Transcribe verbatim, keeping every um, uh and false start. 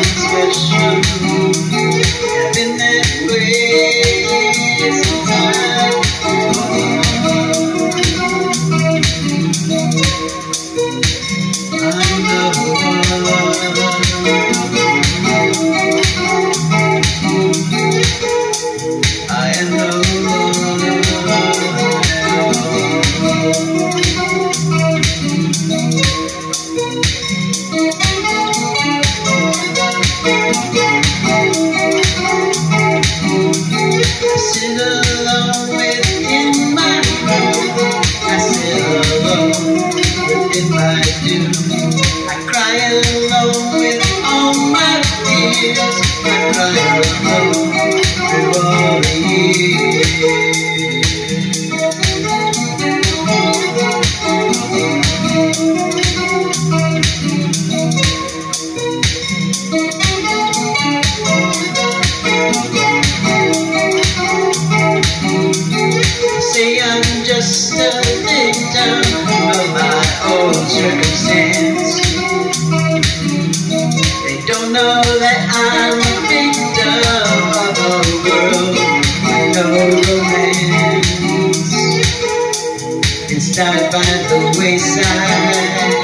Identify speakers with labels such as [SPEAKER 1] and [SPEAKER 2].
[SPEAKER 1] special. I've been that way sometimes. I'm the one. I am the one. I sit alone within my room. I sit alone within my doom. I cry alone with all my fears. I cry alone through all the years. Say I'm just a victim of my own circumstance. They don't know that I'm a victim of a world with no romance. It's died by the wayside.